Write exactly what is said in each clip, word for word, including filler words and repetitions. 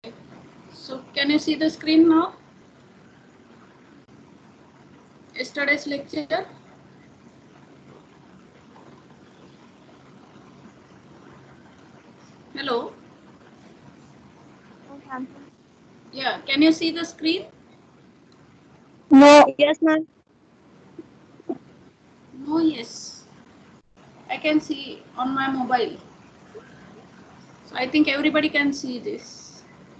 So can you see the screen now? Yesterday's lecture. Hello. Yeah, can you see the screen? No. Yes, ma'am. No, yes. I can see on my mobile. So I think everybody can see this.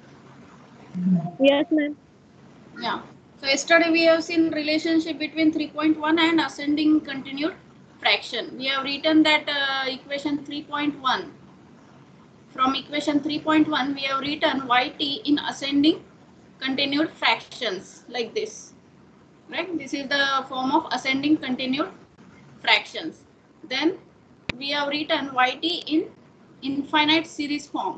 Yes, ma'am. Yeah. So yesterday we have seen relationship between three point one and ascending continued fraction. We have written that uh, equation three point one. From equation three point one we have written yt in ascending continued fractions like this. Right? This is the form of ascending continued fractions. Then we have written yt in infinite series form.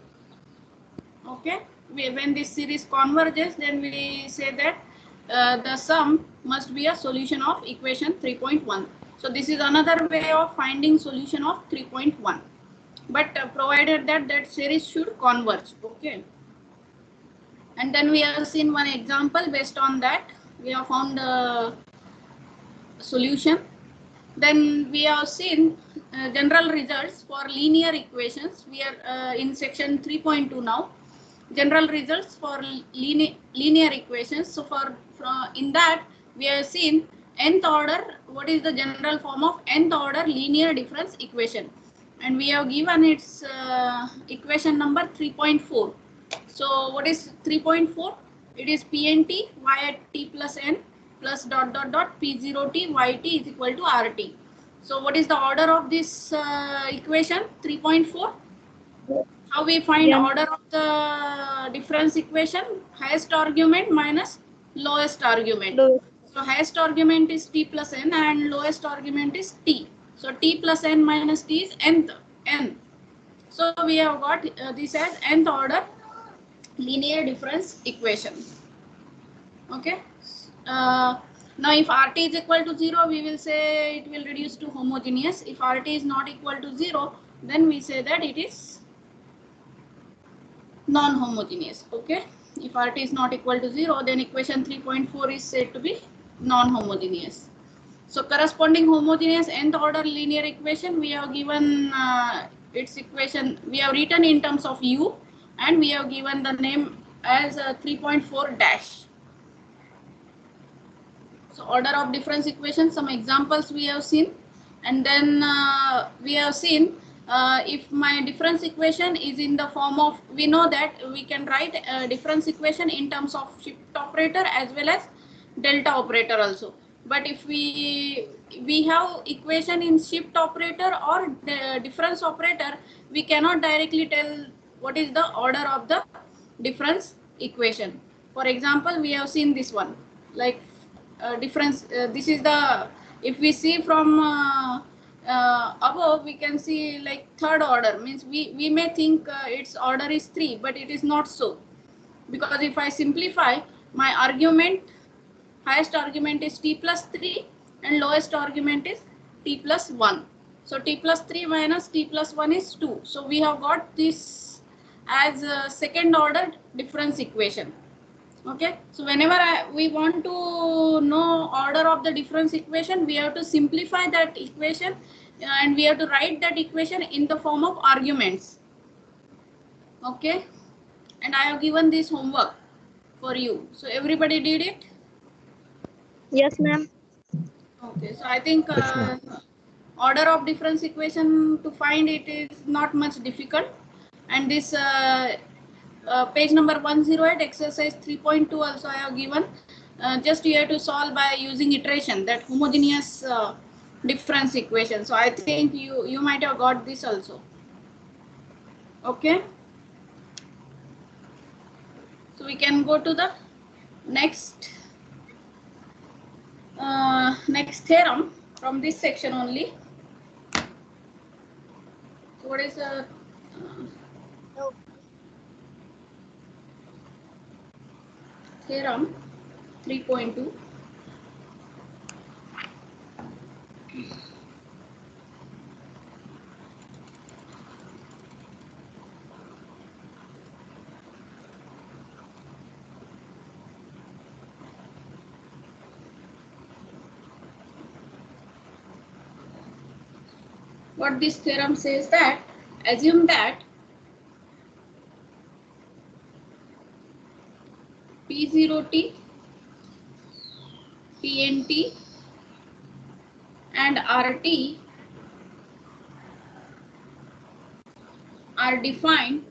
Okay, we, when this series converges, then we say that uh, the sum must be a solution of equation three point one. So this is another way of finding solution of three point one, but uh, provided that that series should converge. Okay, and then we have seen one example. Based on that, we have found a solution. Then we have seen uh, general results for linear equations. We are uh, in section three point two now. General results for linear, linear equations. So for, for in that we have seen nth order, what is the general form of nth order linear difference equation, and we have given its uh, equation number three point four. So what is three point four? It is pnt y at t plus n plus dot dot dot p zero t yt is equal to rt. So what is the order of this uh, equation three point four? How we find Yeah. order of the difference equation? Highest argument minus lowest argument. Do So highest argument is t plus n and lowest argument is t. So t plus n minus t is nth n. So we have got uh, this as nth order linear difference equation. Okay. Uh, now if rt is equal to zero, we will say it will reduce to homogeneous. If rt is not equal to zero, then we say that it is non-homogeneous. Okay, if rt is not equal to zero, then equation three point four is said to be non-homogeneous. So corresponding homogeneous nth order linear equation, we have given uh, its equation, we have written in terms of u, and we have given the name as uh, three point four dash. So order of difference equation, some examples we have seen, and then uh, we have seen uh, if my difference equation is in the form of, we know that we can write a difference equation in terms of shift operator as well as delta operator also. But if we we have equation in shift operator or difference operator, we cannot directly tell what is the order of the difference equation. For example, we have seen this one, like uh, difference. Uh, this is the, if we see from uh, uh, above, we can see like third order, means we we may think uh, its order is three, but it is not so, because if I simplify, my argument, highest argument is t plus three and lowest argument is t plus one. So t plus three minus t plus one is two. So we have got this as a second order difference equation. Okay, so whenever I, we want to know order of the difference equation, we have to simplify that equation and we have to write that equation in the form of arguments. Okay, and I have given this homework for you. So everybody did it? Yes, ma'am. Okay, so I think uh, order of difference equation, to find it is not much difficult. And this uh, uh, page number one oh eight, exercise three point two also I have given. Uh, just you have to solve by using iteration, that homogeneous uh, difference equation. So I think you, you might have got this also. Okay. So we can go to the next uh, next theorem from this section only. So what is a uh, theorem three point two? what this theorem says that assume that P zero T, P N T and R T are defined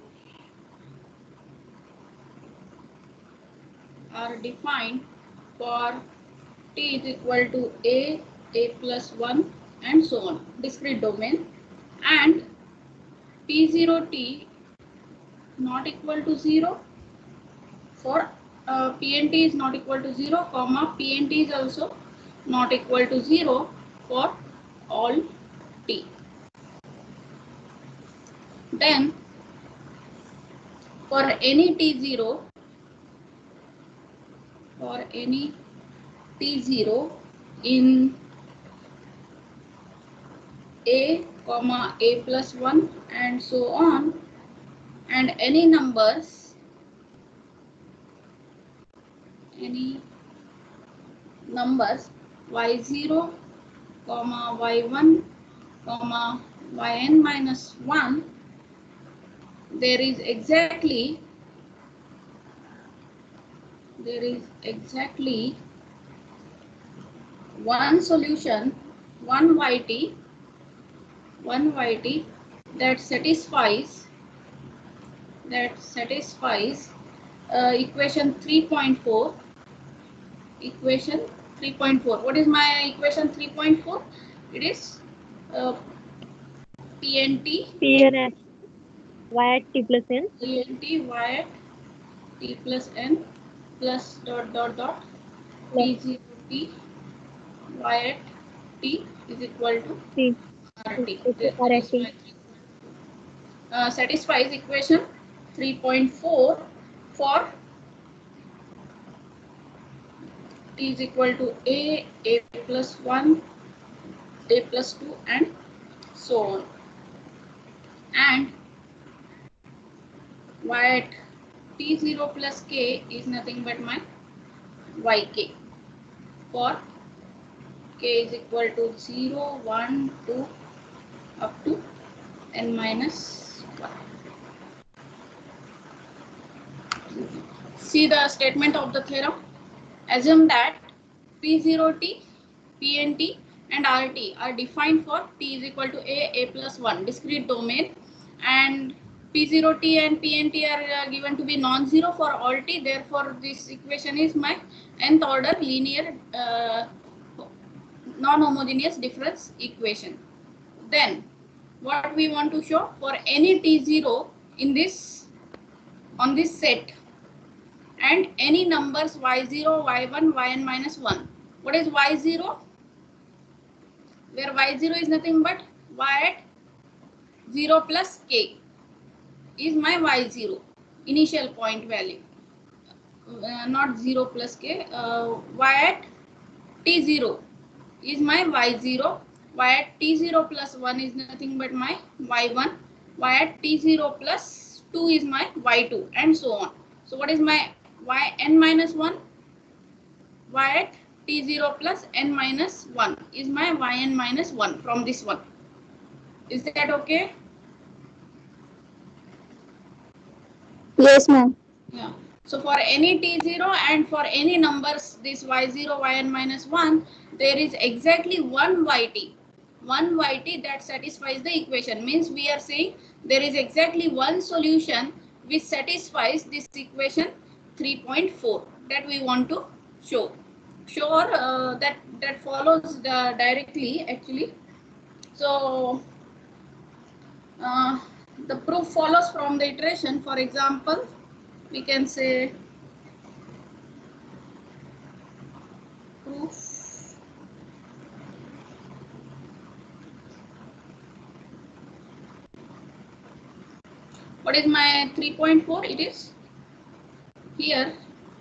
are defined for T is equal to A, A plus one and so on, discrete domain, and P zero T not equal to zero for uh, P N T is not equal to zero, comma P N T is also not equal to zero for all T. Then for any T zero, for any T zero in A, comma A plus one and so on, and any numbers, any numbers y zero, comma y one, comma yn minus one, there is exactly there is exactly one solution, one yt, one yt that satisfies that satisfies uh, equation three point four. Equation three point four. What is my equation three point four? It is uh, P N T, P N T y at T plus n, P N T y at T plus n plus dot dot dot P zero T y at T is equal to T R T. R at T. Uh, satisfies equation three point four for T is equal to A, A plus one, A plus two and so on. And y at T zero plus K is nothing but my yk for K is equal to zero, one, two up to n minus one. See the statement of the theorem. Assume that P zero T, P N T and R T are defined for T is equal to A, A plus one, discrete domain, and P zero T and P N T are uh, given to be non-zero for all T. Therefore, this equation is my nth order linear uh, non-homogeneous difference equation. Then, what we want to show, for any T zero in this on this set and any numbers y zero, y one, yn minus one. What is y zero? Where y zero is nothing but y at zero plus k is my y zero, initial point value, uh, not zero plus k, uh, y at T zero is my y zero, y at T zero plus one is nothing but my y one, y at T zero plus two is my y two and so on. So what is my yn minus one? Y at T zero plus n minus one is my yn minus one from this one. Is that okay? Yes, ma'am. Yeah. So for any T zero and for any numbers, this y zero, yn minus one, there is exactly one yt. One yt that satisfies the equation. Means we are saying there is exactly one solution which satisfies this equation three point four that we want to show. Sure, uh, that that follows the directly actually. So uh, the proof follows from the iteration. For example, we can say proof what is my three point four? It is here.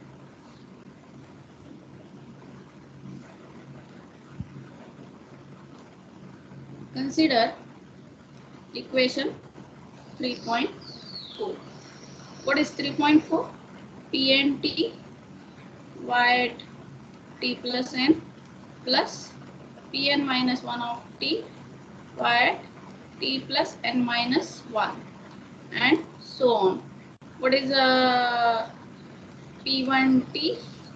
Consider equation three point four. What is three point four? P N T y at T plus n plus Pn minus one of T y at t plus n minus one, and so on. What is uh, p one t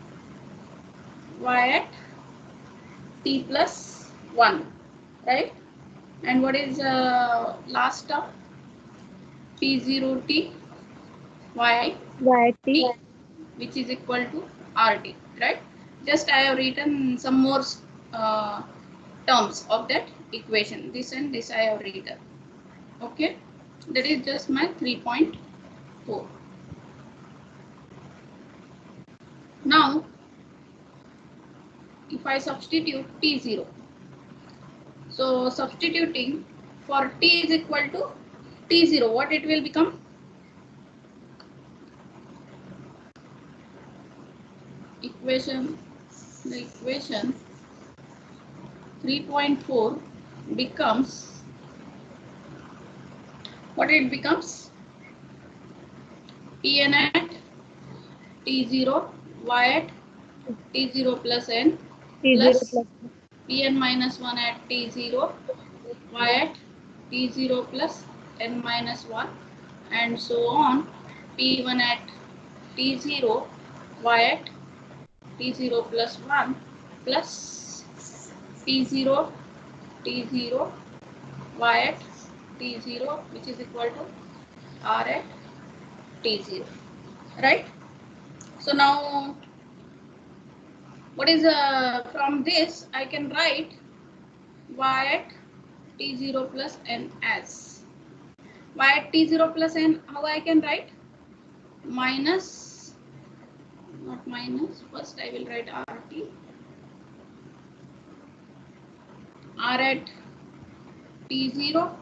y at t plus one, right? And what is uh, last term? p zero t y t, which is equal to rt, right? Just I have written some more uh, terms of that equation. This and this I have written. Okay, that is just my three point four. Now, if I substitute t zero, so substituting for t is equal to t zero, what it will become? Equation, the equation three point four becomes, what it becomes? Pn at t zero, y at t zero plus n plus Pn minus one at t zero, y at t zero plus n minus one, and so on. P one at t zero, y at t zero plus one plus p zero, t zero, y at t zero, which is equal to r at t zero, right? So now, what is uh, from this I can write y at t zero plus n as y at t zero plus n. How I can write? Minus, not minus, first I will write rt, r at t zero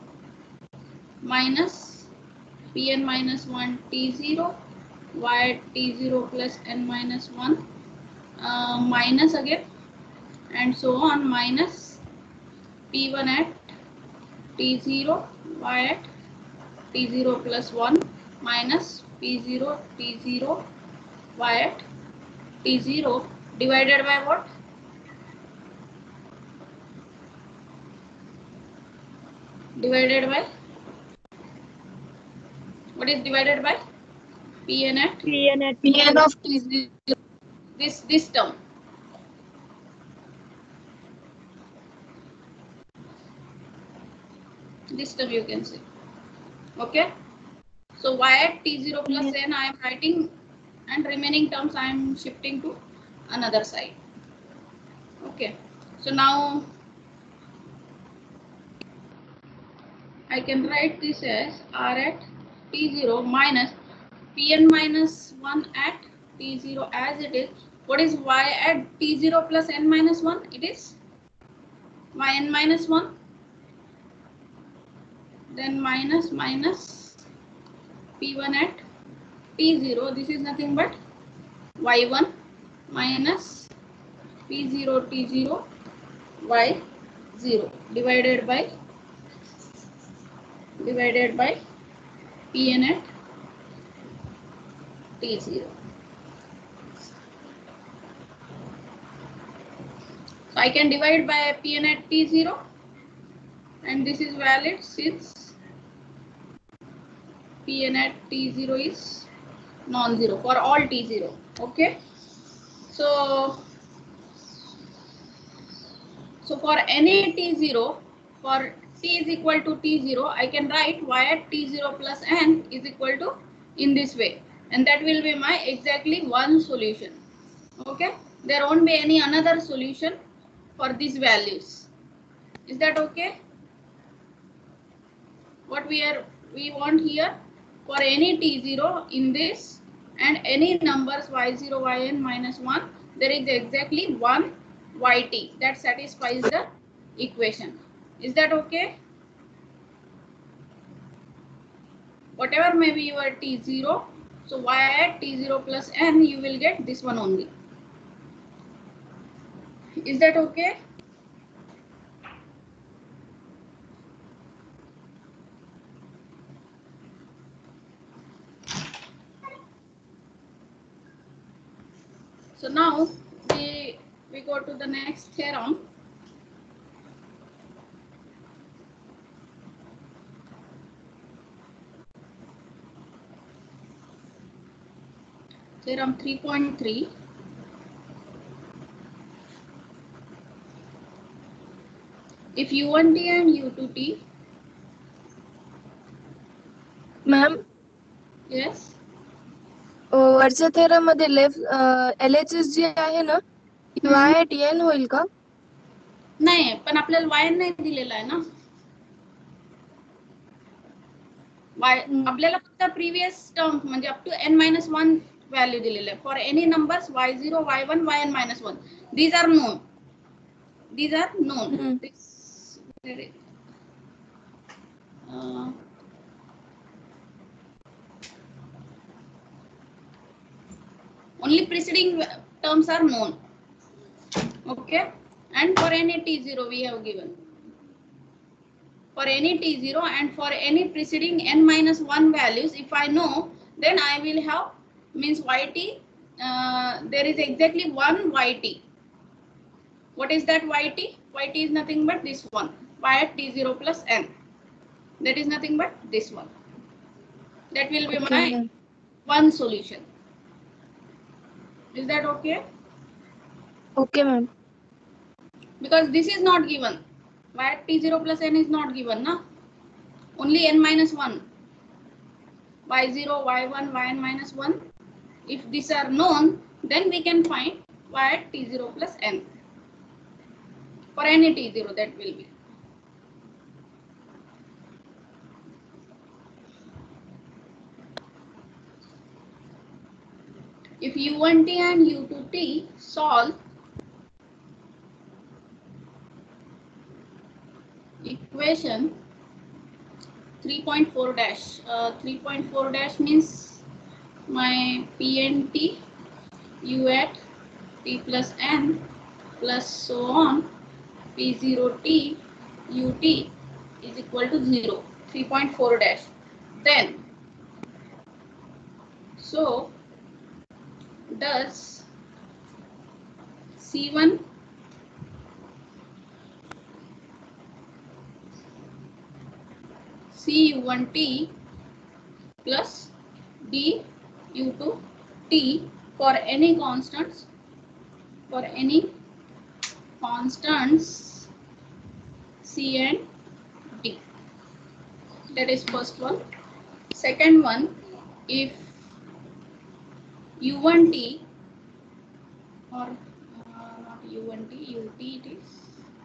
minus pn minus one t zero, y at t zero plus n minus one, uh, minus again, and so on, minus p one at t zero, y at t zero plus one, minus p zero, t zero, y at t zero, divided by what? Divided by, what is divided by? Pn at Pn at Pn of t zero, this this term. This term you can say. Okay. So y at t zero plus n I am writing, and remaining terms I am shifting to another side. Okay. So now I can write this as r at t zero minus pn minus one at t zero as it is. What is y at t zero plus n minus one? It is yn minus one. Then minus minus p one at t zero. This is nothing but y one minus p zero t zero y zero divided by divided by pn at t zero. So I can divide by pn at t zero, and this is valid since pn at t zero is non-zero for all t zero. Okay. So so for any t zero, for t is equal to t zero, I can write y at t zero plus n is equal to in this way, and that will be my exactly one solution. Okay, there won't be any another solution for these values. Is that okay? What we are we want here, for any t zero in this and any numbers y zero, yn minus one, there is exactly one yt that satisfies the equation. Is that okay? Whatever may be your t zero, so y at t zero plus n, you will get this one only. Is that okay? So now we we go to the next theorem. Theorem three point three. If u one t and u two t. Ma'am Yes. वरच्या theorem मध्ये left L H S जी आहे ना Y T N होईल का? नाही, पण आपल्याला वाय नाही दिलेला आहे ना. वाय आपल्याला फक्त प्रिव्हियस टर्म म्हणजे up to n minus one value दिलेलं आहे. For any numbers Y zero, Y one, Y n minus one. These are known. These are known. Hmm. This, uh, only preceding terms are known. Okay, and for any t zero we have given. For any t zero and for any preceding n minus one values, if I know, then I will have means yt. Uh, there is exactly one yt. What is that yt? Yt is nothing but this one. Y at t zero plus n. That is nothing but this one. That will be Okay, my one solution. Is that okay? Okay, ma'am. Because this is not given. Y at t zero plus n is not given, na? Only n minus one. Y zero, y one, yn minus one. If these are known, then we can find y at t zero plus n. For any t zero, that will be. If u one t and u two t solve equation three point four dash. Uh, three point four dash means my p and t u at t plus n plus so on p zero t ut is equal to zero. three point four dash. Then so does c one c u one t plus d u two t for any constants for any constants c and d. That is first one. Second one, if u one t or uh, not u one t, ut it is.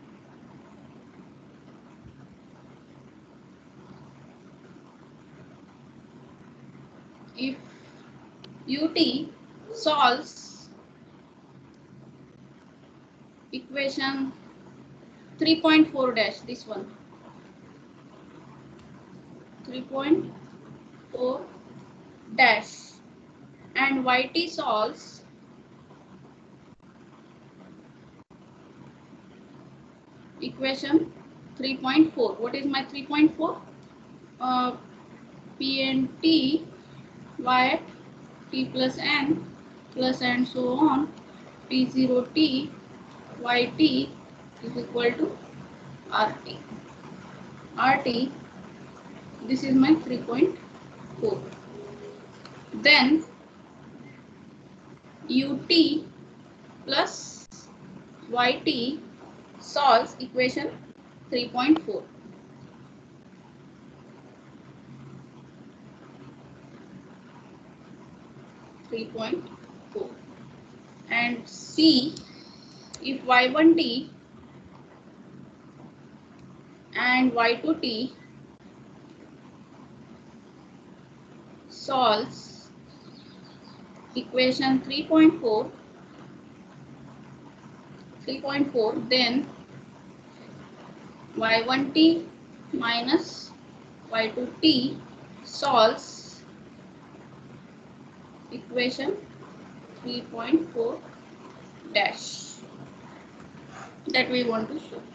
If ut solves equation three point four dash, this one, three point four dash, and yt solves equation three point four. What is my three point four? Uh, p and t y at t plus n plus and so on p zero t yt is equal to rt. Rt, this is my three point four. Then ut plus yt solves equation three point four. three point four. And C, if y one t and y two t solves equation three point four, three point four, then y one t minus y two t solves equation three point four dash. That we want to show.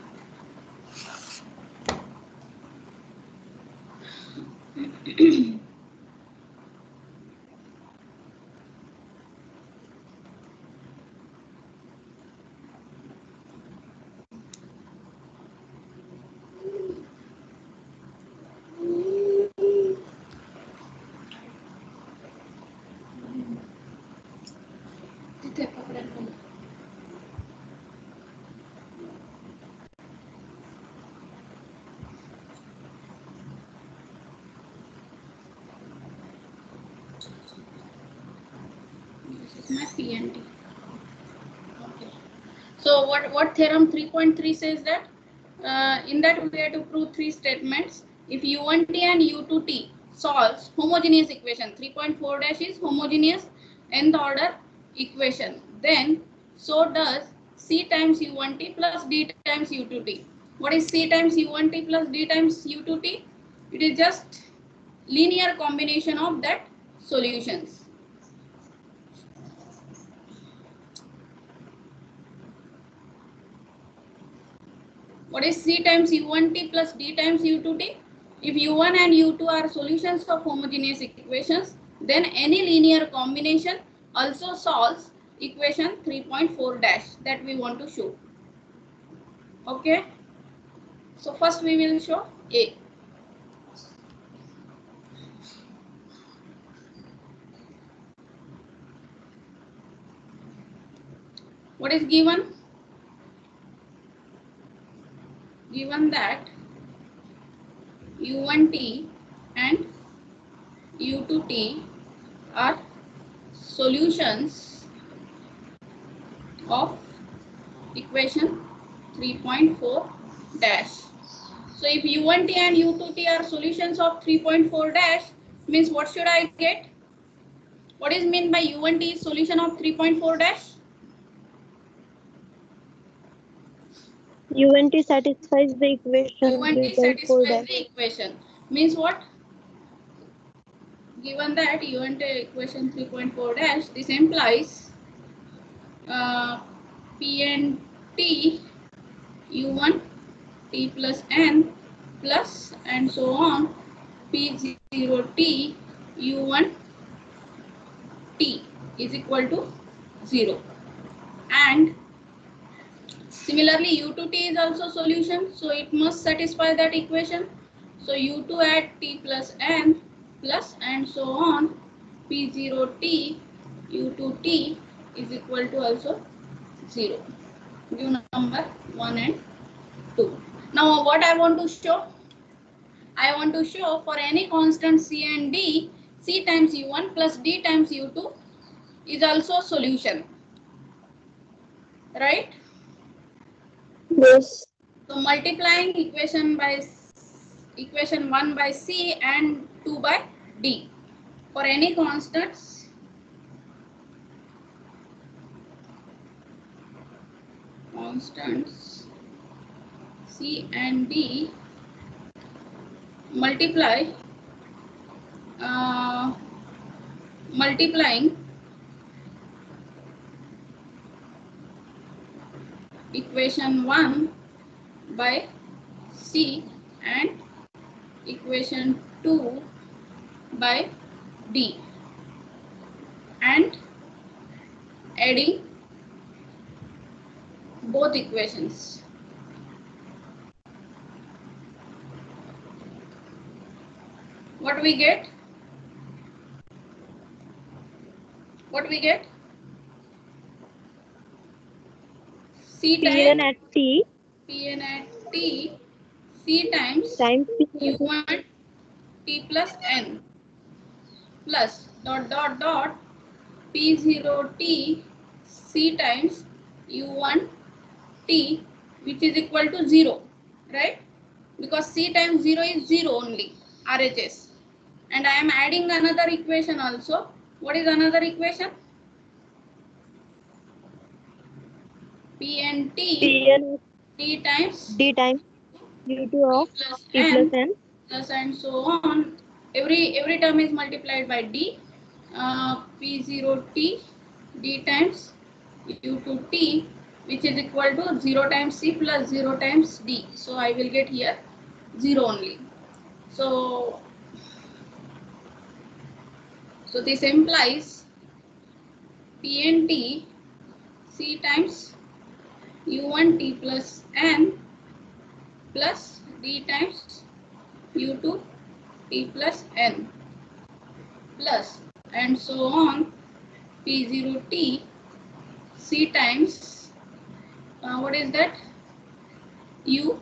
This is my P and T. Okay. So what, what theorem three point three says that? Uh, in that we have to prove three statements. If U one T and U two T solves homogeneous equation, three point four dash is homogeneous nth order equation, then so does C times U one T plus D times U two T. What is C times U one T plus D times U two T? It is just linear combination of that solutions. What is C times U one T plus D times U two T? If U one and U two are solutions of homogeneous equations, then any linear combination also solves equation three point four dash that we want to show. Okay. So first we will show A. What is given? Given that U one T and U two T are solutions of equation three point four dash. So if U one T and U two T are solutions of three point four dash, means what should I get? What is meant by U one T is solution of three point four dash? U one T satisfies the equation U one T three point four satisfies dash. the equation. Means what? Given that U one T equation three point four dash, this implies uh, P and T U one T plus N plus and so on P zero T U one T is equal to zero. And similarly, U two T is also solution, so it must satisfy that equation. So U two at T plus N plus and so on P zero T U two T is equal to also zero. Give number one and two. Now what I want to show? I want to show for any constant C and D, C times U one plus D times U two is also solution. Right? Yes. So multiplying equation by equation one by C and two by D for any constants constants C and D, multiply uh, multiplying equation one by C and equation two by D and adding both equations. What we get? What we get? C P N times at T P n at T, C times times U one T plus N plus dot dot dot P zero T C times U one T, which is equal to zero, right? Because C times zero is zero only, R H S. And I am adding another equation also. What is another equation? P and T, P N T times D times U two of T plus T plus N N plus and so on. Every every term is multiplied by D. Uh, P zero T D times U two T, which is equal to zero times C plus zero times D. So I will get here zero only. So so this implies P and T C times U one T plus N plus D times U two T plus N plus and so on P zero T C times uh, what is that? U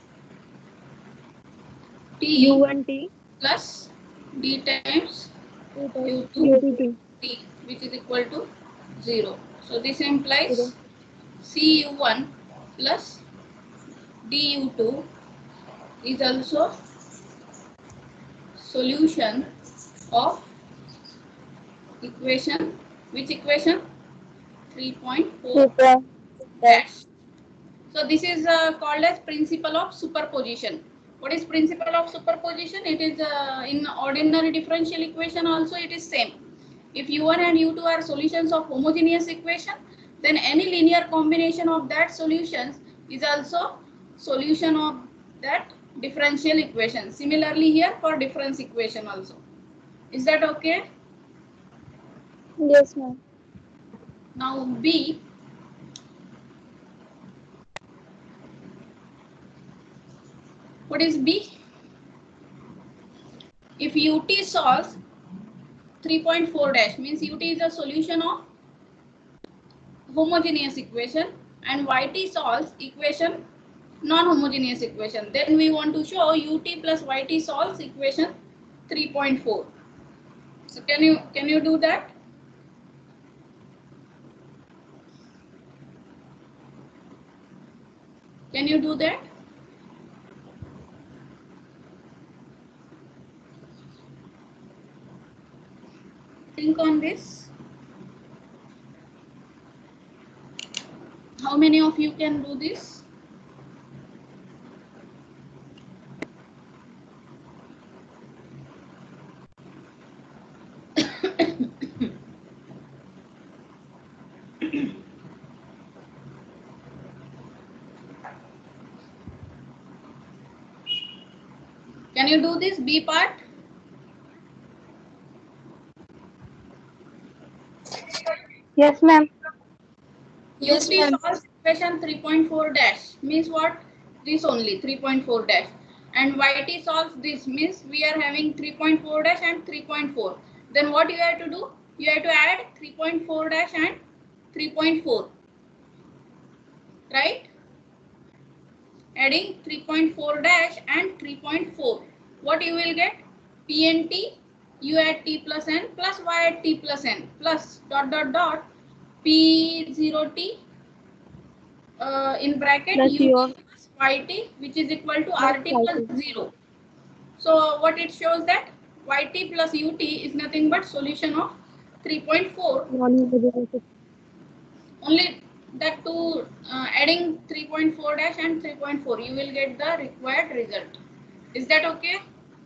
T U one T plus D times U two U T two. T, which is equal to zero. So this implies Zero. C U one plus D U two is also solution of equation, which equation? three point four dash. So this is uh, called as principle of superposition. What is principle of superposition? It is uh, in ordinary differential equation also it is same. If U one and U two are solutions of homogeneous equation, then any linear combination of that solutions is also solution of that differential equation. Similarly here for difference equation also. Is that okay? Yes, ma'am. Now B. What is B? If U T solves three point four dash means U T is a solution of homogeneous equation and Y T solves equation non-homogeneous equation. Then we want to show U T plus Y T solves equation three point four. So can you can you do that? Can you do that? Think on this. How many of you can do this? Can you do this B part? Yes, ma'am. Yes, U T ma'am. solves equation three point four dash means what? This only three point four dash. And Y T solves this means we are having three point four dash and three point four. Then what you have to do? You have to add three point four dash and three point four. Right? Adding three point four dash and three point four. What you will get? P and T, U at T plus N plus Y at T plus N plus dot dot dot P zero T uh, in bracket Plus U U T of plus Y T, which is equal to plus R T Y plus T. zero. So what it shows that Y T plus U T is nothing but solution of three point four. Non-homogeneous. Only that two uh, adding three point four dash and three point four, you will get the required result. Is that okay?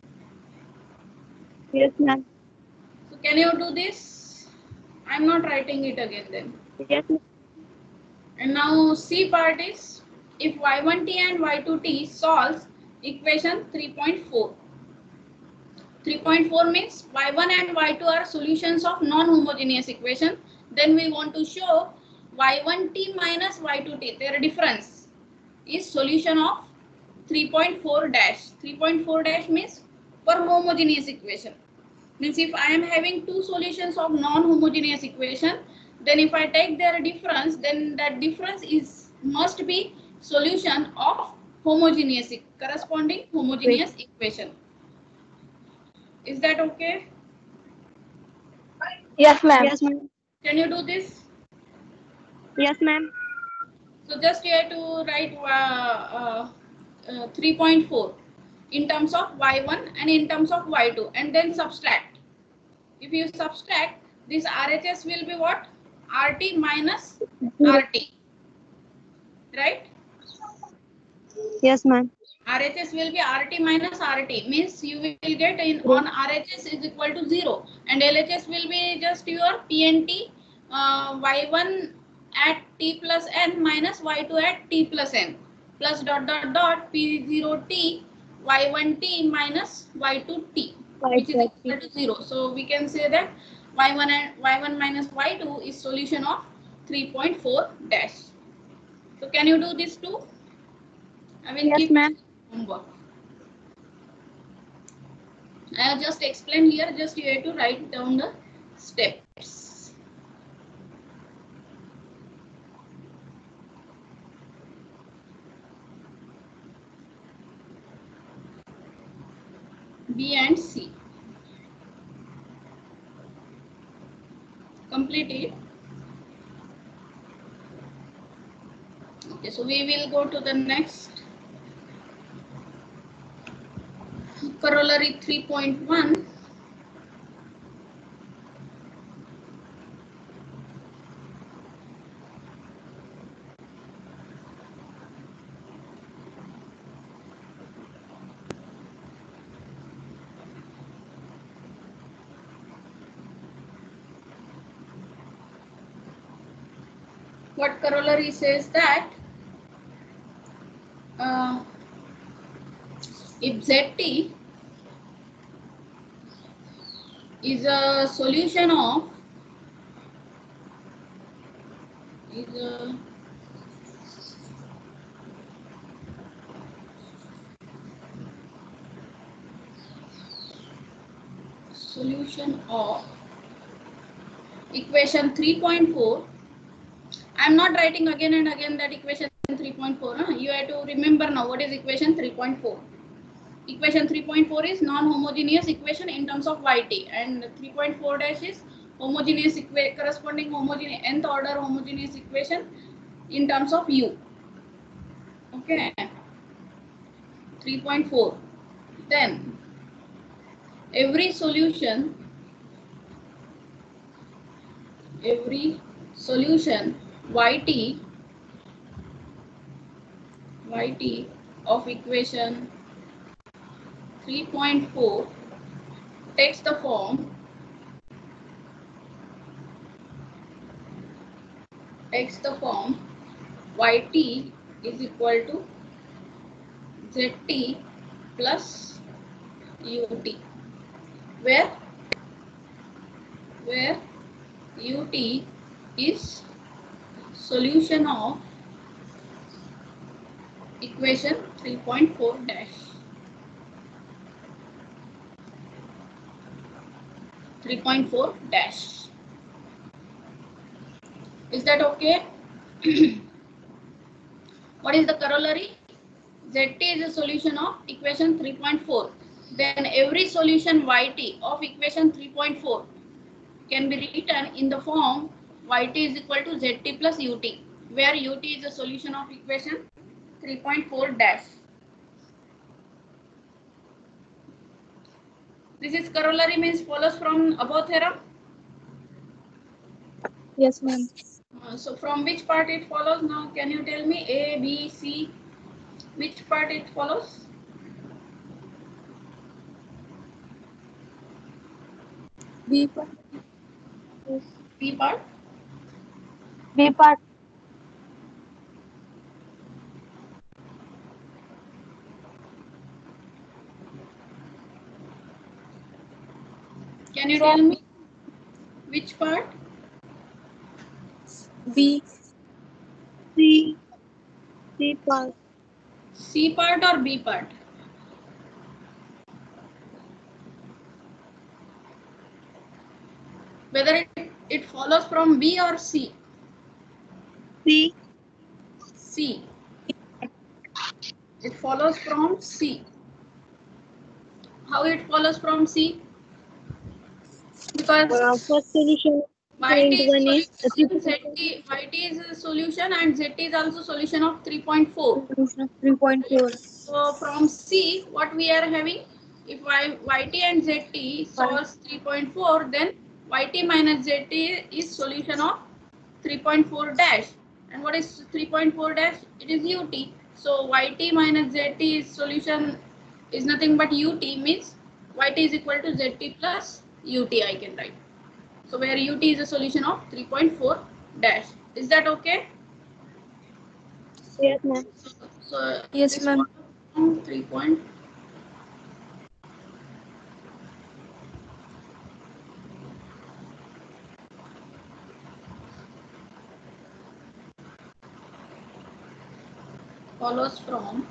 Yes, ma'am. So can you do this? I'm not writing it again then. Yes, ma'am. And now C part is if Y one T and Y two T solves equation three point four. three point four means Y one and Y two are solutions of non-homogeneous equation. Then we want to show Y one T minus Y two T, their difference is solution of three point four dash. three point four dash means for homogeneous equation. Means if I am having two solutions of non-homogeneous equation, then if I take their difference, then that difference is must be solution of homogeneous corresponding homogeneous equation. Is that okay? Yes, ma'am. Yes, ma'am. Can you do this? Yes, ma'am. So just you have to write uh, uh, uh, three point four in terms of Y one and in terms of Y two and then subtract. If you subtract, this R H S will be what? R T minus R T. Right? Yes, ma'am. R H S will be R T minus R T. Means you will get in on R H S is equal to zero. And L H S will be just your P and T uh, Y one at T plus N minus Y two at T plus N. Plus dot dot dot P zero T Y one T minus Y two T. Which is equal to zero. So we can say that Y one and Y one minus Y two is solution of three point four dash. So can you do this too? I will Yes, keep ma'am. homework. I have just explained here, just you have to write down the steps. B and C. complete it. Okay, so we will go to the next corollary three point one. What corollary says that uh, if Zt is a solution of is a solution of equation three point four. I am not writing again and again that equation three point four. Huh? You have to remember now what is equation three point four. Equation three point four is non-homogeneous equation in terms of Yt, and three point four dash is homogeneous equa corresponding homogeneous nth order homogeneous equation in terms of U. Okay, three point four. Then every solution, every solution Yt, Yt of equation three point four takes the form takes the form Yt is equal to Zt plus Ut, where where Ut is solution of equation three point four dash. three point four dash. Is that okay? What is the corollary? Zt is a solution of equation three point four. Then every solution Yt of equation three point four can be written in the form Yt is equal to Zt plus Ut, where Ut is a solution of equation three point four dash. This is corollary means follows from above theorem. Yes, ma'am. Uh, so from which part it follows now? Can you tell me A, B, C? Which part it follows? B part. B part. B part. Can you tell me which part? B. C. C part. C part or B part? Whether it, it follows from B or C? C. C. It follows from C. How it follows from C? Because Uh, first solution Yt point one is is solution, Zt, Yt is a solution and Z is also solution of three point four. three point four. So from C, what we are having? If y, Yt and Zt solves three point four, then Yt minus Zt is solution of three point four dash. And what is three point four dash? It is Ut. So Yt minus Zt is solution is nothing but Ut, means Yt is equal to Zt plus Ut, I can write. So where Ut is a solution of three point four dash. Is that okay? Yes, ma'am. So Yes, this ma'am. one three point follows from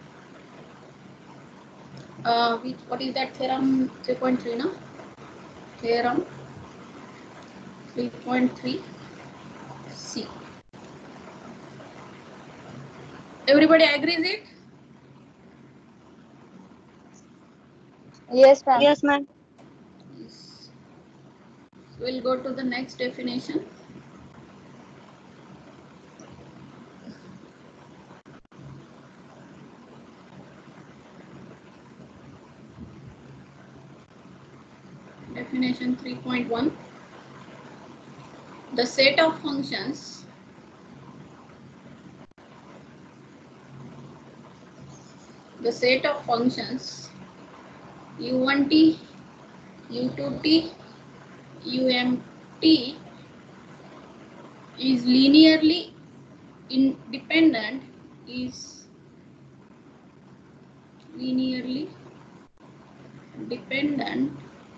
uh, which what is that theorem three point three, no? Theorem three point three C. Everybody agrees it? Yes, ma'am. Yes, ma'am. Yes. We'll go to the next definition. Definition three point one. The set of functions the set of functions u one t, u two t, umt is linearly independent is linearly dependent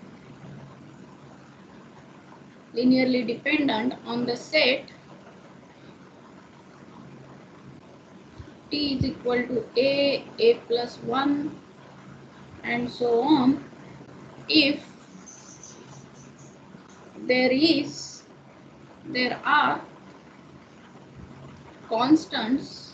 linearly dependent on the set t is equal to a, a plus one, and so on, if there is there are constants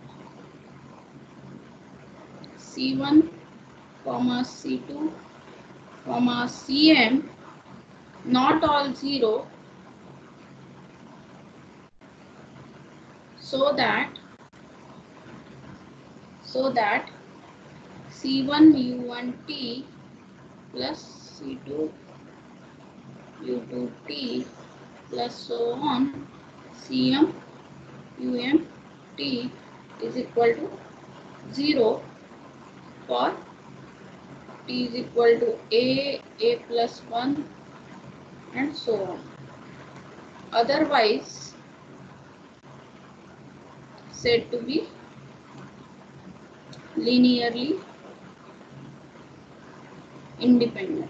c one comma c two comma cm not all zero, so that so that c one u one t plus c two u two t plus so on cm um t is equal to zero for t is equal to a, a plus one, and so on. Otherwise said to be linearly independent.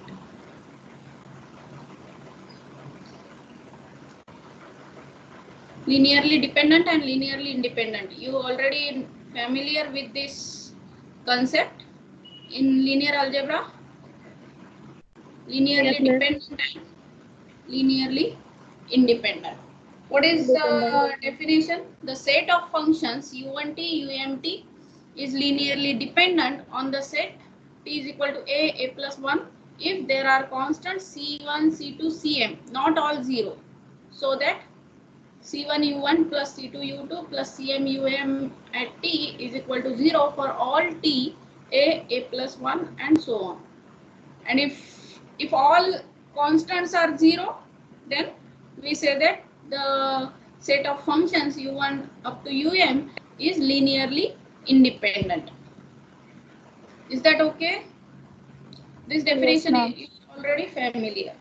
Linearly dependent and linearly independent. You already familiar with this concept in linear algebra? Linearly Yes, ma'am. dependent and linearly independent. What is the Independent. definition? The set of functions u one t, umt is linearly dependent on the set t is equal to a, a plus one if there are constants c one, c two, cm, not all zero, so that c one u one plus c two u two plus cm um at t is equal to zero for all t, a, a plus one, and so on. And if if all constants are zero, then we say that the set of functions u one up to um is linearly independent. Is that okay? This definition ma'am. is already familiar.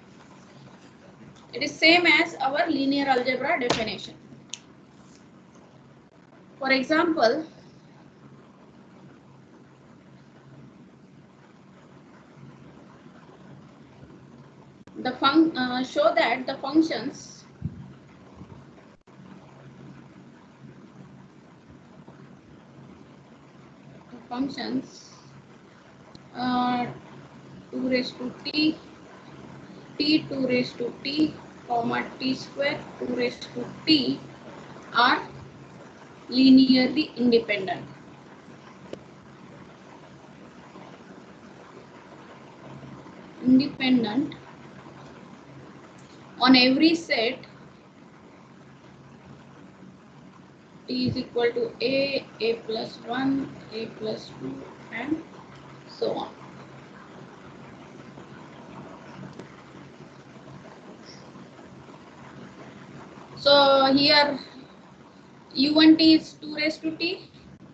It is same as our linear algebra definition. For example, the fun uh, show that the functions the functions uh, two raised to t, t two raised to t, comma t square two raised to t are linearly independent. Independent on every set t is equal to a, a plus one, a plus two, and so on. So here u one t is two raised to t,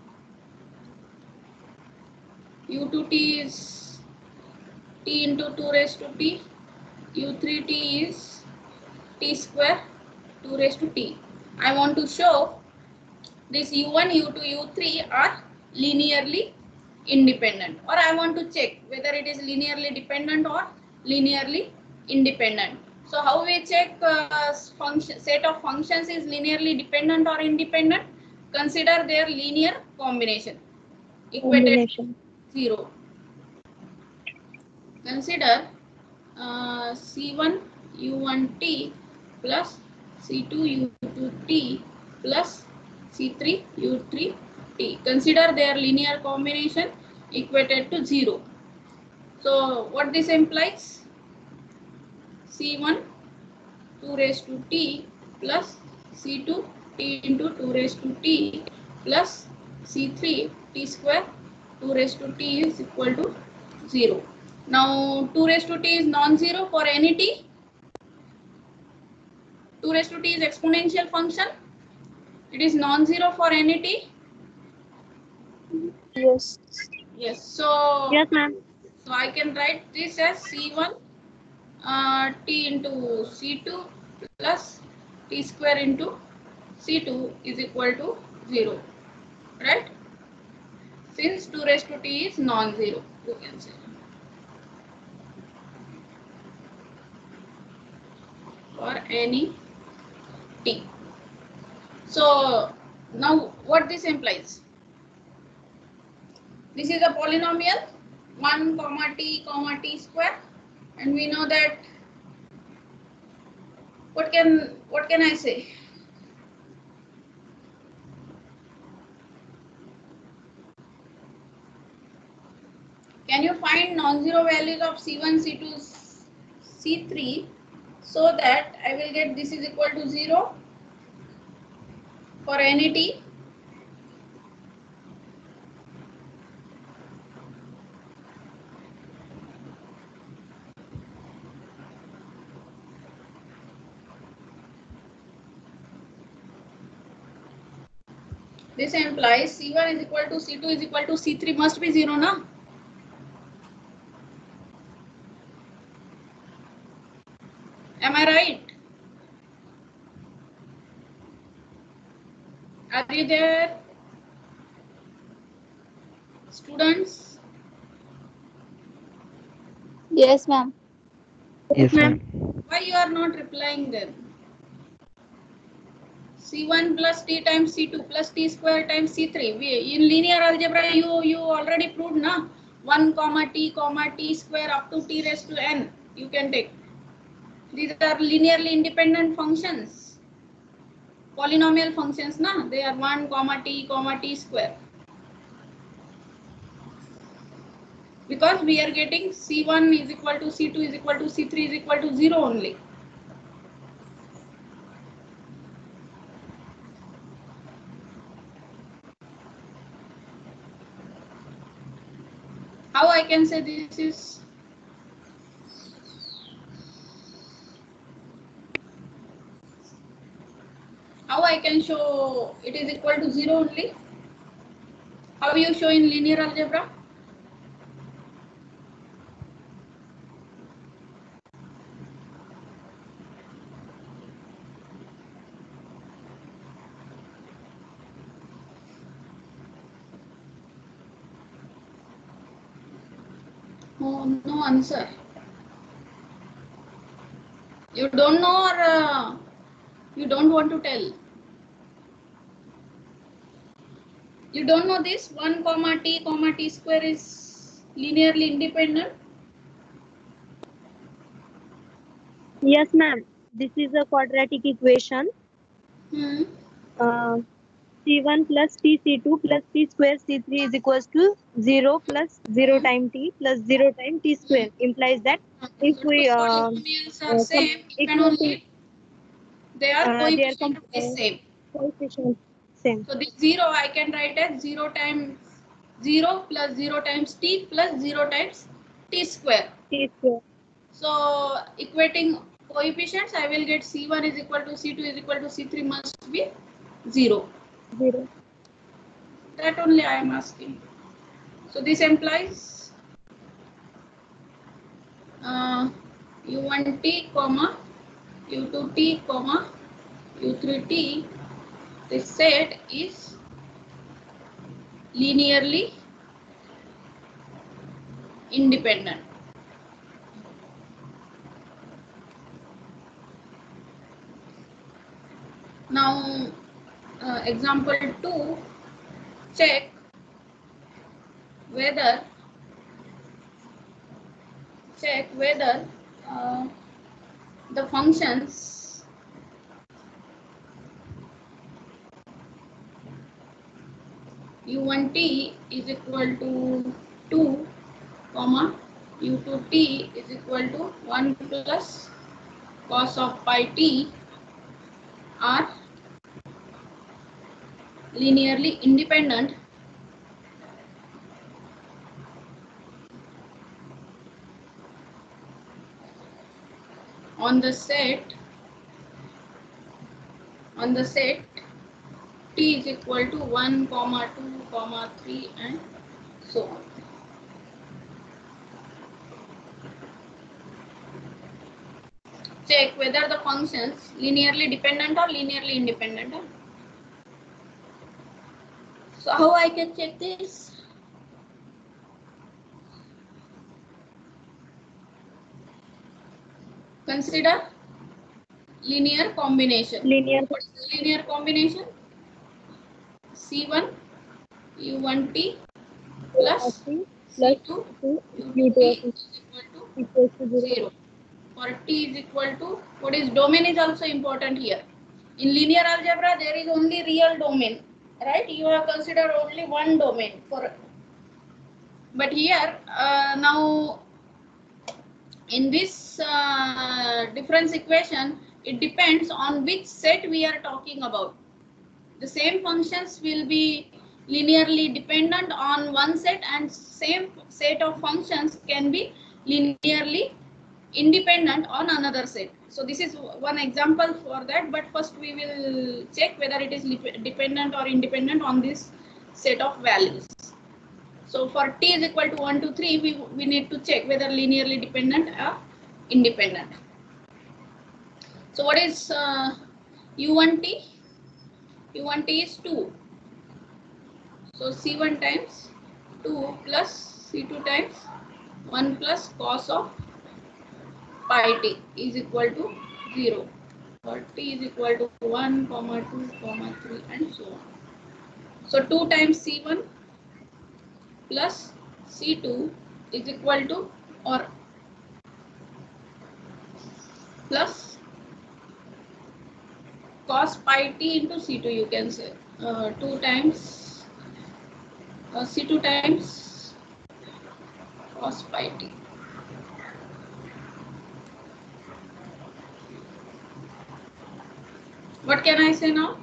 u two t is t into two raised to t, u three t is t square two raised to t. I want to show this u one, u two, u three are linearly independent, or I want to check whether it is linearly dependent or linearly independent. So how we check uh, function set of functions is linearly dependent or independent? Consider their linear combination equated Combination. to zero. Consider uh, c one u one t plus c two u two t plus c three u three t. Consider their linear combination equated to zero. So what this implies? c one two raised to t plus c two t into two raised to t plus c three t square two raised to t is equal to zero. Now two raised to t is non-zero for any t. two raised to t is exponential function. It is non-zero for any t. Yes. Yes. So Yes, ma'am. so I can write this as c one uh, t into c two plus t square into c two is equal to zero, right? Since two raised to t is non-zero, you can say. For any t. So now what this implies? This is a polynomial one comma t comma t square, and we know that what can what can I say? Can you find non-zero values of c one, c two, c three so that I will get this is equal to zero for any t? This implies c one is equal to c two is equal to c three must be zero, na? Am I right? Are you there, students? Yes, ma'am. Yes, ma'am. Why you are not replying then? c one plus t times c two plus t square times c three. We, in linear algebra, you you already proved, na? one comma t comma t square up to t raised to n. You can take. These are linearly independent functions. Polynomial functions, na? They are one comma t comma t square. Because we are getting c one is equal to c two is equal to c three is equal to zero only. How I can say this is how I can show it is equal to zero only? How you show in linear algebra? No, no answer. You don't know, or uh, you don't want to tell? You don't know this one comma t comma t square is linearly independent? Yes, ma'am. This is a quadratic equation. Hmm. Uh, c one plus t c two plus t square c three is equals to zero plus zero Hmm. time t plus zero time t square. Implies that if So we two uh, polynomials are uh, com- same, then equal to only they are uh, their coefficient com- is uh, same. coefficient same. So this zero I can write as zero times zero plus zero times t plus zero times t square. T square. So equating coefficients, I will get c one is equal to c two is equal to c three must be zero. Zero. That only I am asking. So this implies uh, u one t comma u two t comma u three t. This set is linearly independent. Now uh, example two, check whether check whether uh, the functions u one t is equal to two comma u two t is equal to one plus cos of pi t are linearly independent on the set on the set t is equal to one comma two comma three and so on. Check whether the functions linearly dependent or linearly independent. So how I can check this? Consider linear combination. Linear. What's the linear combination? C one U one t plus plus C two two U two t is equal to equals to zero. zero. For t is equal to, what is domain is also important here. In linear algebra, there is only real domain, right? You have considered only one domain for, but here uh, now in this uh, difference equation, it depends on which set we are talking about. The same functions will be linearly dependent on one set, and same set of functions can be linearly independent on another set. So this is one example for that, but first we will check whether it is dependent or independent on this set of values. So for t is equal to one, two, three, we, we need to check whether linearly dependent or independent. So what is uh, u one t? u one t is two. So c one times two plus c two times one plus cos of pi t is equal to zero. For t is equal to one, comma two, comma three and so on. So two times c one plus c two is equal to, or plus cos pi t into c two, you can say uh, two times uh, c two times cos pi t. What can I say now?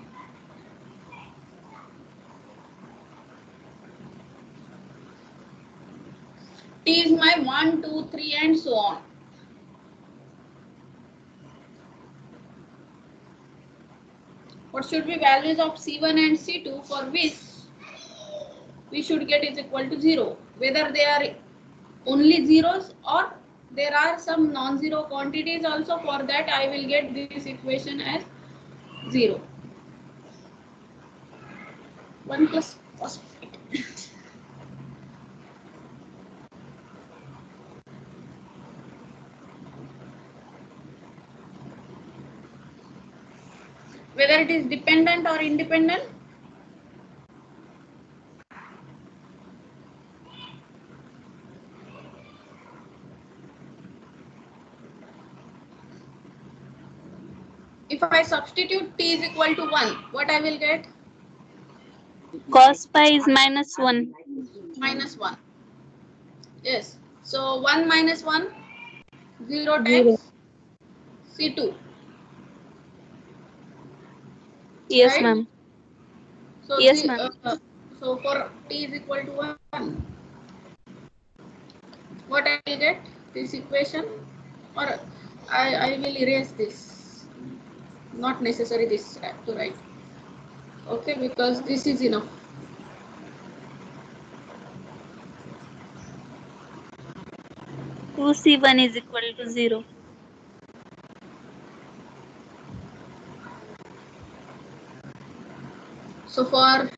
T is my one, two, three and so on. What should be values of c one and c two for which we should get is equal to zero? Whether they are only zeros or there are some non-zero quantities also, for that I will get this equation as zero. one plus cos. Whether it is dependent or independent? If I substitute t is equal to one, what I will get? Cos pi is minus one. Minus one. Yes. So one minus one, zero Zero. times c two. Yes, Right? ma'am. So Yes, the, ma'am. uh, so for t is equal to one, what I will get? This equation, or I, I will erase this. Not necessary this to write. Okay, because this is enough. two c one is equal to zero. So for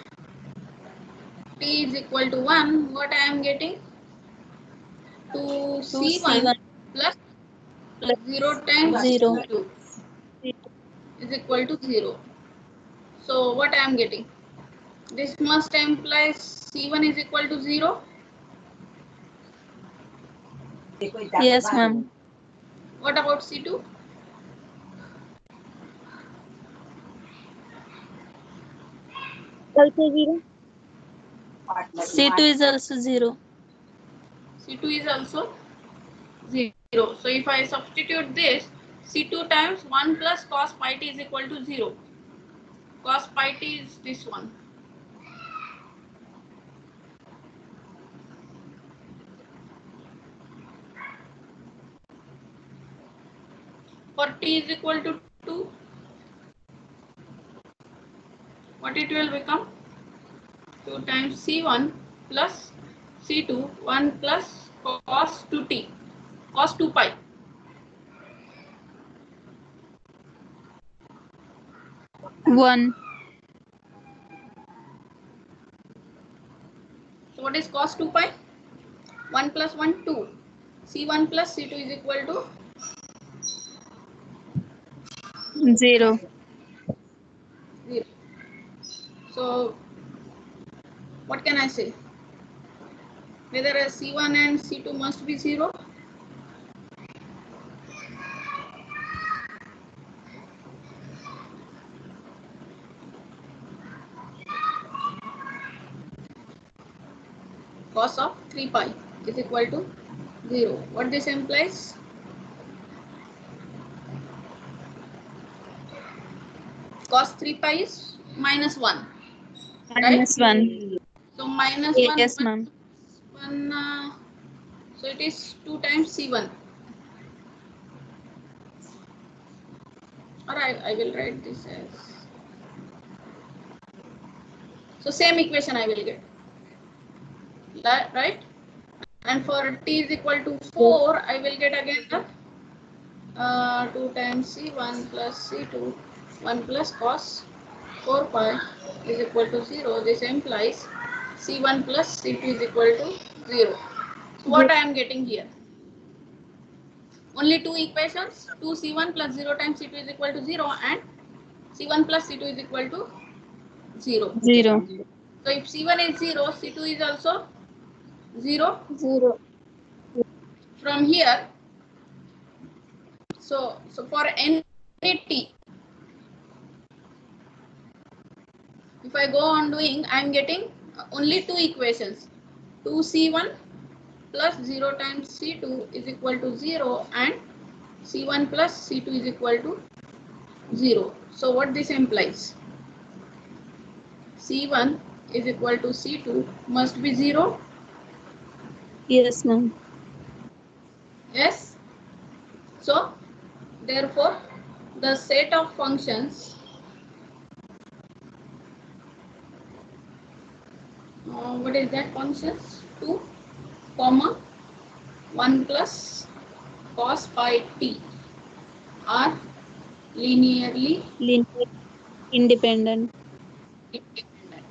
t is equal to one, what I am getting? two c one plus Plus zero times zero. c two is equal to zero. So what I am getting? This must imply c one is equal to zero. Yes, ma'am. What about c two? Also zero. c two is also zero. c two is also zero. So if I substitute this, C two times one plus cos pi t is equal to zero. Cos pi t is this one. For t is equal to two, what it will become? two times C one plus C two, one plus cos two t, cos two pi. one. So what is cos two pi? one plus one, two. C one plus C two is equal to Zero. zero. So what can I say? Whether a C one and C two must be zero. Cos of three pi is equal to zero. What this implies? Cos three pi is minus one. Minus Right? one. So minus Yes, one, ma'am. one uh, so it is two times C one. Or I, I will write this as. So same equation I will get. Right? And for t is equal to four, I will get again the uh, two times C one plus C two, one plus cos four pi is equal to zero. This implies C one plus C two is equal to zero. So what I am getting here? Only two equations, two C one plus zero times C two is equal to zero and C one plus C two is equal to zero. Zero. So if C one is zero, C two is also zero. Zero. From here, so so for any t, if I go on doing, I am getting only two equations. two C one plus zero times C two is equal to zero and C one plus C two is equal to zero. So what this implies? C one is equal to C two must be zero. Yes, ma'am. Yes. So therefore the set of functions uh, what is that functions? two comma one plus cos pi t are linearly Linear independent. independent.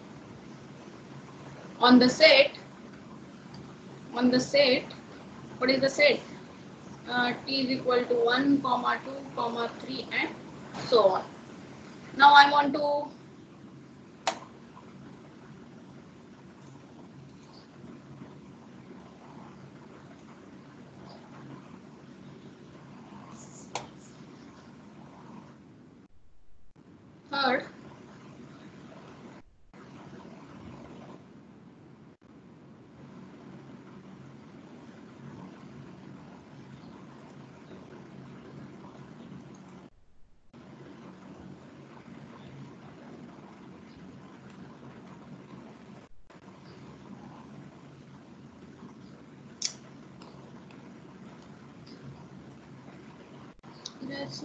On the set, on the set, what is the set? Uh, t is equal to one, comma two, comma three, and so on. Now I want to third. That's it.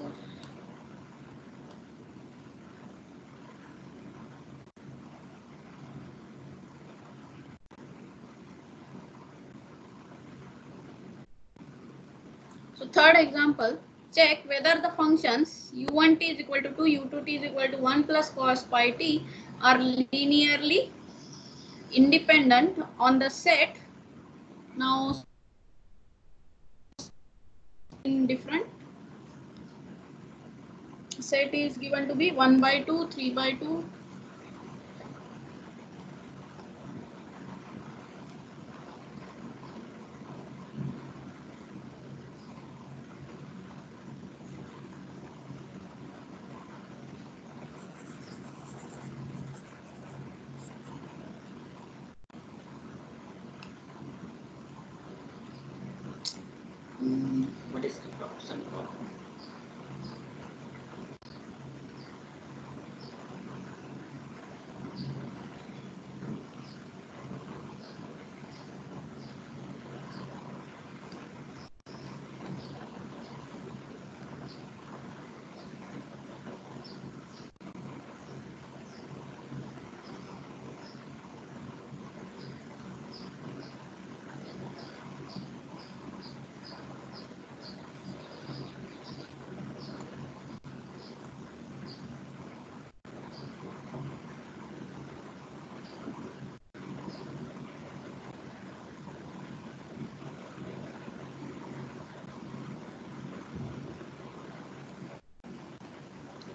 So third example, check whether the functions u one t is equal to two, u two t is equal to one plus cos pi t are linearly independent on the set. Now in different set is given to be one by two, three by two, Hmm, what is the option problem?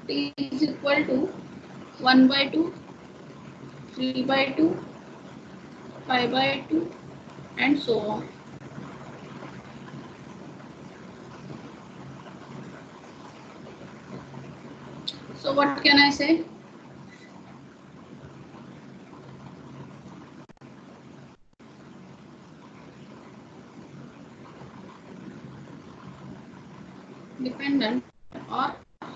t is equal to one by two, three by two, five by two, and so on. So what can I say? Dependent or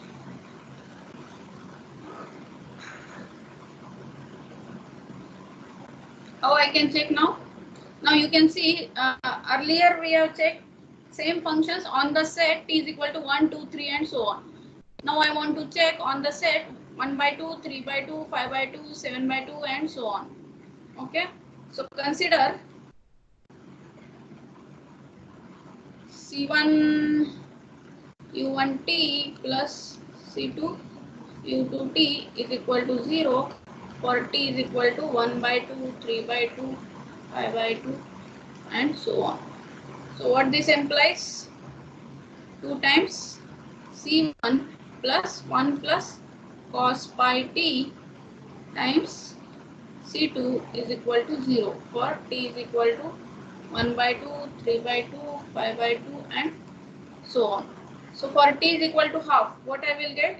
how I can check now? Now you can see uh, earlier we have checked same functions on the set t is equal to one, two, three, and so on. Now I want to check on the set one by two, three by two, five by two, seven by two, and so on. Okay, so consider C one U one t plus C two U two t is equal to zero for t is equal to one by two, three by two, five by two, and so on. So what this implies? two times C one plus one plus cos pi t times C two is equal to zero for t is equal to one by two, three by two, five by two, and so on. So for t is equal to half, what I will get?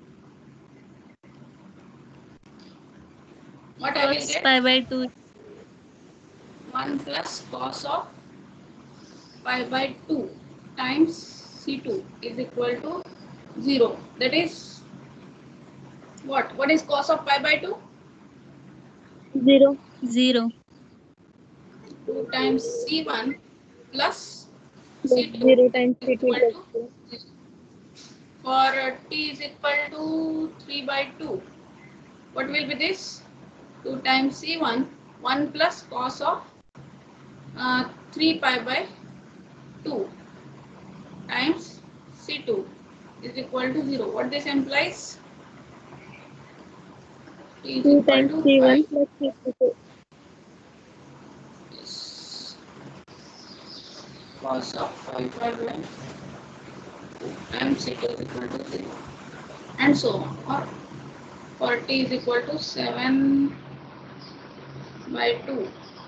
What I will Cos get? pi by two. one plus cos of pi by two times C two is equal to zero. That is what? What is cos of pi by two? Zero. Zero. two times C one plus Plus C two zero times is C two equal equals to zero. for uh, t is equal to three by two. What will be this? two times C one, one plus cos of uh, three pi by two times C two is equal to zero. What this implies? T is Two equal times to C one five. plus C two. Yes. Cos of five pi by two times C two is equal to zero. And so on. Or for t is equal to seven by two.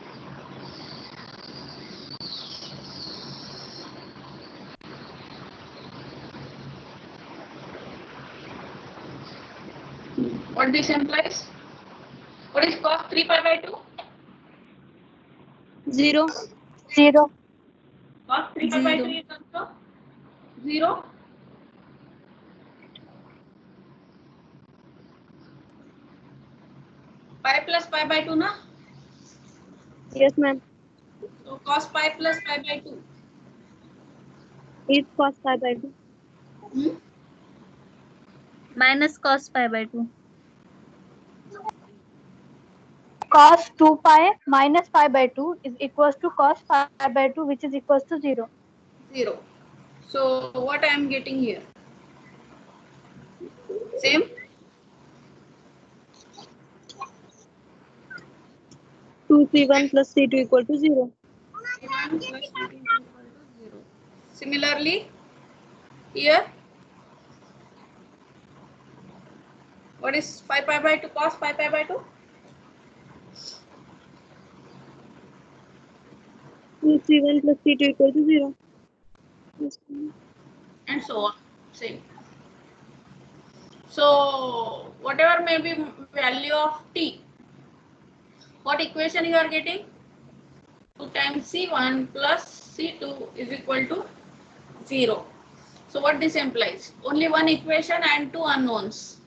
What this implies? What is cos three pi by two? Zero. Zero. Cos three pi by two is also zero. Pi plus pi by two, na? Yes, ma'am. So cos pi plus pi by two. Is cos pi by two. Hmm? Minus cos pi by two. Cos two pi minus pi by two is equals to cos pi by two, which is equals to zero. Zero. So what I am getting here? Same. two C one plus C two equal to zero. C one plus C two is equal to zero. Similarly, here, what is five pi by two? Cos five pi by two? two C one plus C two equal to zero. Yes, ma'am. And so on. Same. So whatever may be value of t, what equation you are getting? two times C one plus C two is equal to zero. So what this implies? Only one equation and two unknowns.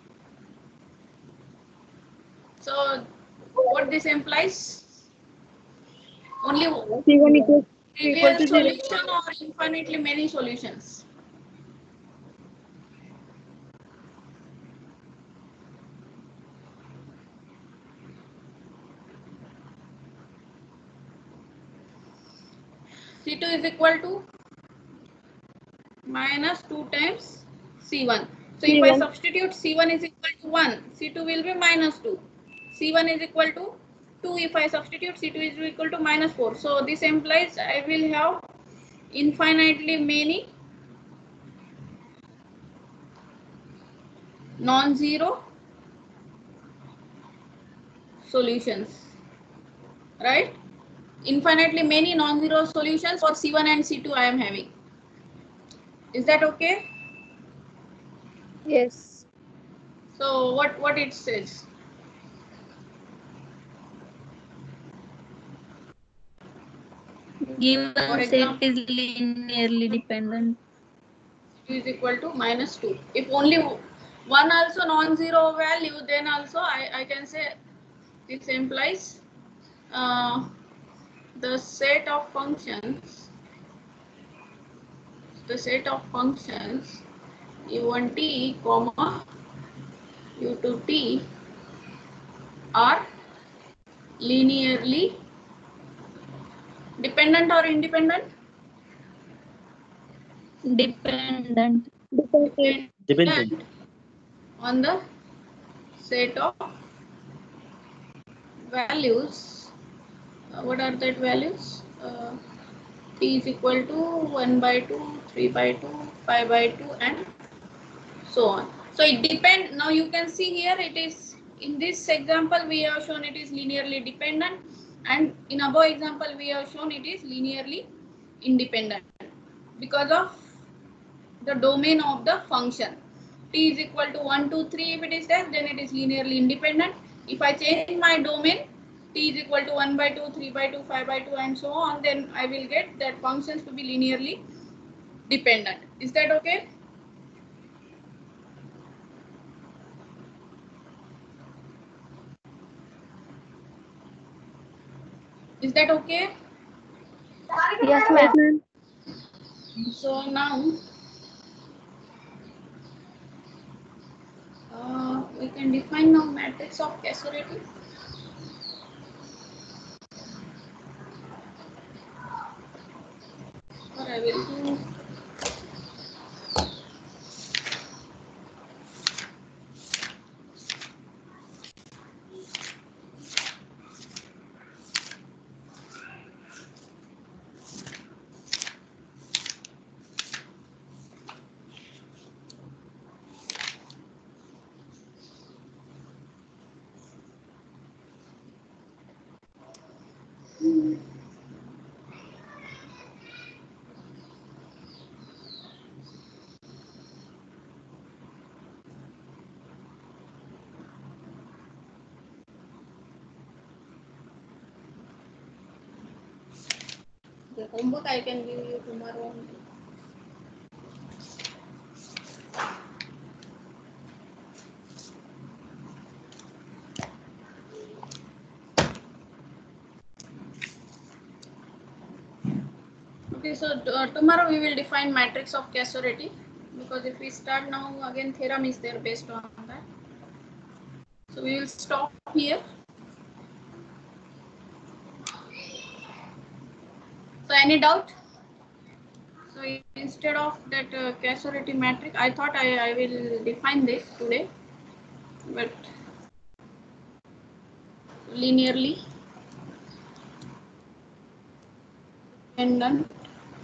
So what this implies? Only C one equals equal trivial to zero. solution or infinitely many solutions? C two is equal to minus two times C one. So if I C one. substitute C one is equal to one, C two will be minus two. C one is equal to two. If I substitute, C two is equal to minus four. So this implies I will have infinitely many non-zero solutions, right? Infinitely many non-zero solutions for C one and C two I am having. Is that okay? Yes. So what what it says? Given For set example, is linearly dependent. is equal to minus two. If only one also non-zero value, then also I, I can say this implies uh, the set of functions, the set of functions u one t comma u two t are linearly dependent or independent? Dependent. Dependent. Dependent. On the set of values. Uh, what are that values? Uh, t is equal to one by two, three by two, five by two, and so on. So it depends. Now you can see here it is, in this example we have shown it is linearly dependent, and in above example we have shown it is linearly independent because of the domain of the function. T is equal to one, two, three if it is there, then it is linearly independent. If I change my domain, t is equal to one by two, three by two, five by two, and so on, then I will get that functions to be linearly dependent. Is that okay? Is that okay? Yes, ma'am. So now uh, we can define now matrix of causality. Or I will do the homework I can give you tomorrow only. Okay, so uh, tomorrow we will define matrix of causality, because if we start now again theorem is there based on that. So we will stop here. So any doubt? So instead of that uh, causality matrix, I thought I, I will define this today, but linearly dependent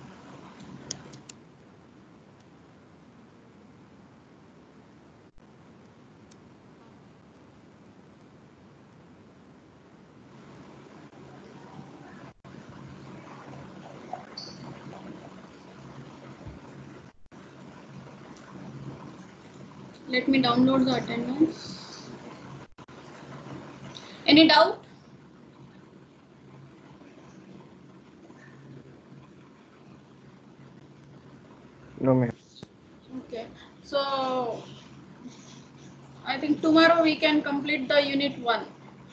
let me download the attendance. Any doubt? No, ma'am. Okay, so I think tomorrow we can complete the unit one.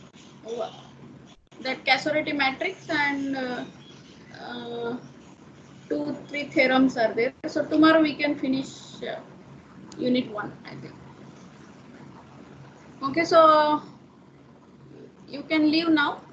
That causality matrix and uh, uh, two, three theorems are there. So tomorrow we can finish uh, unit one, I think. Okay, so you can leave now.